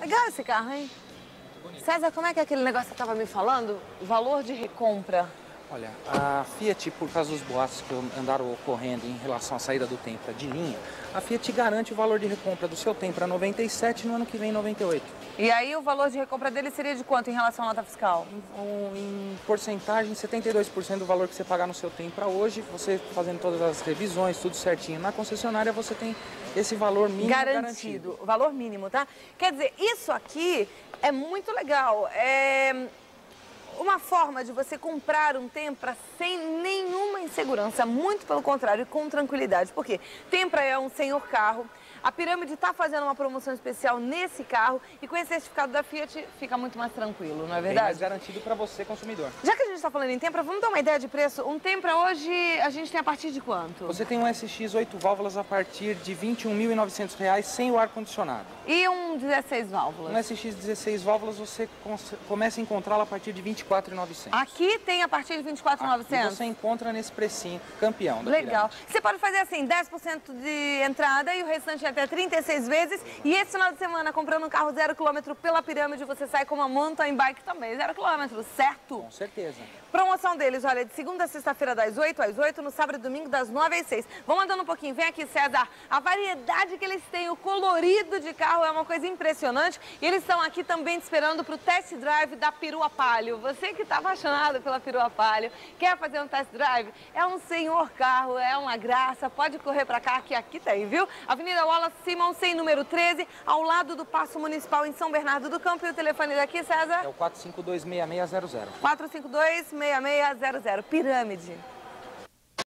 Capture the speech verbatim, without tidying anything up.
Legal esse carro, hein? César, como é que é aquele negócio que você estava me falando? Valor de recompra. Olha, a Fiat, por causa dos boatos que andaram ocorrendo em relação à saída do Tempra de linha, a Fiat garante o valor de recompra do seu Tempra noventa e sete no ano que vem noventa e oito. E aí o valor de recompra dele seria de quanto em relação à nota fiscal? Em, em porcentagem, setenta e dois por cento do valor que você pagar no seu Tempra hoje, você fazendo todas as revisões, tudo certinho na concessionária, você tem esse valor mínimo garantido. Garantido, o valor mínimo, tá? Quer dizer, isso aqui é muito legal. É uma forma de você comprar um Tempra sem nenhuma insegurança, muito pelo contrário, com tranquilidade. Por quê? Tempra é um senhor carro. A Pirâmide está fazendo uma promoção especial nesse carro e com esse certificado da Fiat fica muito mais tranquilo, não é verdade? Bem mais garantido para você, consumidor. Já que a gente está falando em Tempra, vamos dar uma ideia de preço? Um Tempra hoje a gente tem a partir de quanto? Você tem um S X oito válvulas a partir de vinte e um mil e novecentos reais sem o ar-condicionado. E um dezesseis válvulas? Um S X dezesseis válvulas você começa a encontrá-lo a partir de vinte e quatro mil e novecentos. Aqui tem a partir de vinte e quatro mil e novecentos? Você encontra nesse precinho, campeão da Legal. Pirâmide. Você pode fazer assim, dez por cento de entrada e o restante até trinta e seis vezes. E esse final de semana, comprando um carro zero quilômetro pela Pirâmide, você sai com uma mountain bike também, zero quilômetro, certo? Com certeza. Promoção deles, olha, de segunda a sexta-feira das oito às oito, no sábado e domingo das nove às seis. Vamos andando um pouquinho, vem aqui, César. A variedade que eles têm, o colorido de carro é uma coisa impressionante. E eles estão aqui também te esperando para o test drive da Perua Palio. Você que está apaixonado pela Perua Palio, quer fazer um test drive? É um senhor carro, é uma graça, pode correr para cá que aqui tem, viu? Avenida Wallace Simonsen, número treze, ao lado do Paço Municipal em São Bernardo do Campo. E o telefone daqui, César? É o quatro cinco dois, seis seis zero zero. quatro cinco dois, seis seis zero zero. Pirâmide.